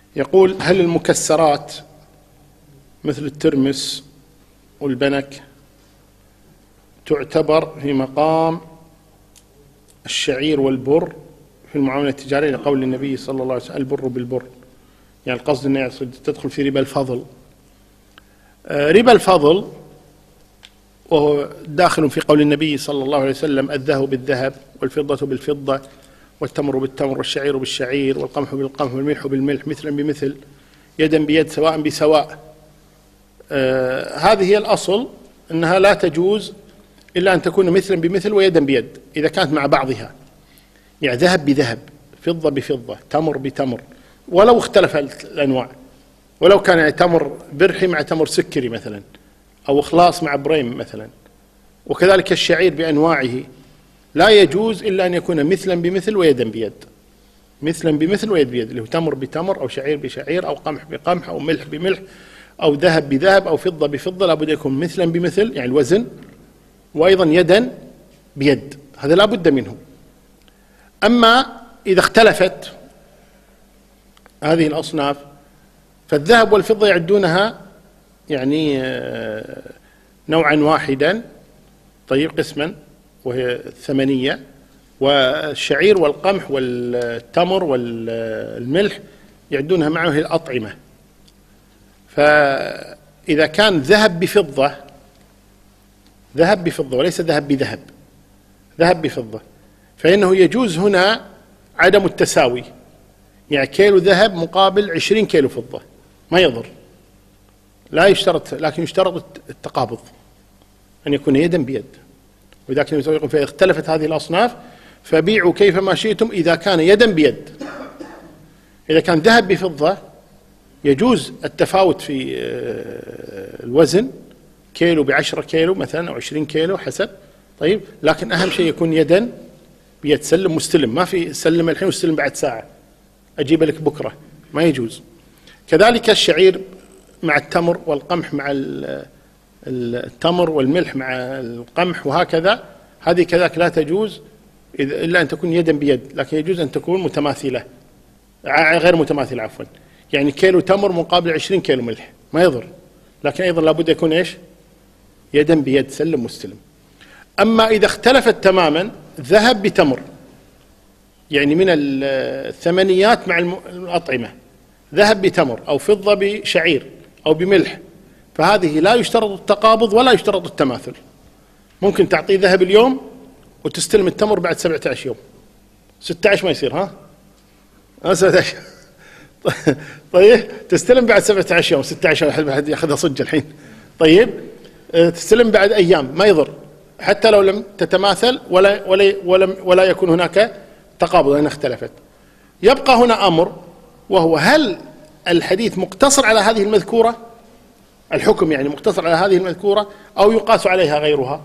يقول: هل المكسرات مثل الترمس والبنك تعتبر في مقام الشعير والبر في المعاملة التجارية لقول النبي صلى الله عليه وسلم: البر بالبر؟ يعني القصد أنها تدخل في ربا الفضل. ربا الفضل وهو داخل في قول النبي صلى الله عليه وسلم: الذهب بالذهب والفضة بالفضة والتمر بالتمر والشعير بالشعير والقمح بالقمح والملح بالملح مثلا بمثل يدا بيد سواء بسواء. هذه هي الأصل، أنها لا تجوز إلا أن تكون مثلا بمثل ويدا بيد إذا كانت مع بعضها، يعني ذهب بذهب، فضة بفضة، تمر بتمر، ولو اختلف الأنواع، ولو كان يعني تمر برحي مع تمر سكري مثلا، أو إخلاص مع بريم مثلا. وكذلك الشعير بأنواعه لا يجوز إلا أن يكون مثلا بمثل ويدا بيد، مثلا بمثل ويد بيد، اللي هو تمر بتمر أو شعير بشعير أو قمح بقمح أو ملح بملح أو ذهب بذهب أو فضة بفضة، لابد يكون مثلا بمثل يعني الوزن، وأيضا يدا بيد، هذا لا بد منه. أما إذا اختلفت هذه الأصناف فالذهب والفضة يعدونها يعني نوعا واحدا، طيب قسما وهي الثمنية، والشعير والقمح والتمر والملح يعدونها معه هي الأطعمة. فإذا كان ذهب بفضة، ذهب بفضة وليس ذهب بذهب، ذهب بفضة، فإنه يجوز هنا عدم التساوي، يعني كيلو ذهب مقابل 20 كيلو فضة ما يضر، لا يشترط، لكن يشترط التقابض أن يكون يدا بيد. وإذا كان فإذا اختلفت هذه الأصناف فبيعوا كيفما شئتم إذا كان يدا بيد. إذا كان ذهب بفضة يجوز التفاوت في الوزن، كيلو ب10 كيلو مثلا أو 20 كيلو حسب، طيب، لكن أهم شيء يكون يدا بيد، سلم مستلم، ما في سلم الحين واستلم بعد ساعة أجيب لك بكرة، ما يجوز. كذلك الشعير مع التمر والقمح مع التمر والملح مع القمح وهكذا، هذه كذلك لا تجوز إلا أن تكون يدا بيد، لكن يجوز أن تكون متماثلة، غير متماثلة عفوا، يعني كيلو تمر مقابل 20 كيلو ملح ما يضر، لكن أيضا لابد يكون إيش؟ يدا بيد، سلم مستلم. أما إذا اختلفت تماما ذهب بتمر، يعني من الثمنيات مع الأطعمة، ذهب بتمر أو فضة بشعير أو بملح، فهذه لا يشترط التقابض ولا يشترط التماثل. ممكن تعطيه ذهب اليوم وتستلم التمر بعد 17 يوم، 16 ما يصير، ها 17 طيب تستلم بعد 17 يوم، 16 واحد ياخذها صج الحين، طيب تستلم بعد أيام ما يضر، حتى لو لم تتماثل ولا يكون هناك تقابض لأن اختلفت. يبقى هنا أمر، وهو هل الحديث مقتصر على هذه المذكورة، الحكم يعني مقتصر على هذه المذكورة أو يقاس عليها غيرها؟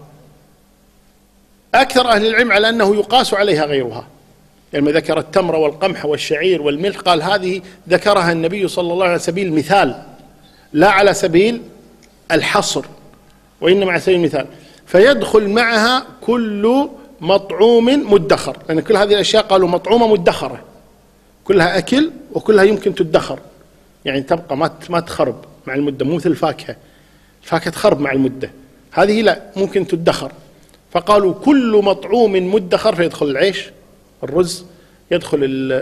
أكثر أهل العلم على أنه يقاس عليها غيرها، يعني ذكر التمر والقمح والشعير والملح قال هذه ذكرها النبي صلى الله عليه وسلم على سبيل المثال لا على سبيل الحصر، وإنما على سبيل المثال، فيدخل معها كل مطعوم مدخر، لأن كل هذه الأشياء قالوا مطعومة مدخرة، كلها أكل وكلها يمكن تدخر، يعني تبقى ما تخرب مع المدة، مو مثل الفاكهة، الفاكهة تخرب مع المدة، هذه لا ممكن تدخر. فقالوا كل مطعوم مدخر، فيدخل العيش، الرز، يدخل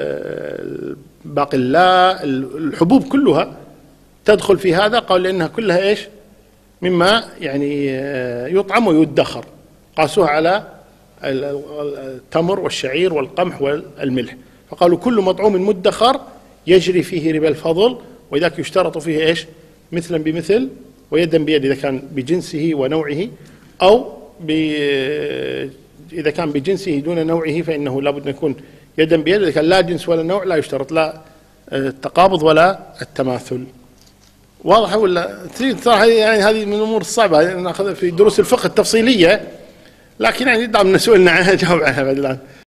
الباقلاء، الحبوب كلها تدخل في هذا، قال لأنها كلها إيش؟ مما يعني يطعم ويدخر، قاسوها على التمر والشعير والقمح والملح، فقالوا كل مطعوم مدخر يجري فيه ربا الفضل، وذاك يشترط فيه إيش؟ مثلا بمثل ويدا بيد إذا كان بجنسه ونوعه، أو إذا كان بجنسه دون نوعه فإنه لابد أن يكون يدا بيد، إذا كان لا جنس ولا نوع لا يشترط لا التقابض ولا التماثل. واضح ولا؟ صراحة يعني هذه من الأمور الصعبة ناخذها في دروس الفقه التفصيلية، لكن يعني دام سئلنا عنها جاوب عنها بعد الآن.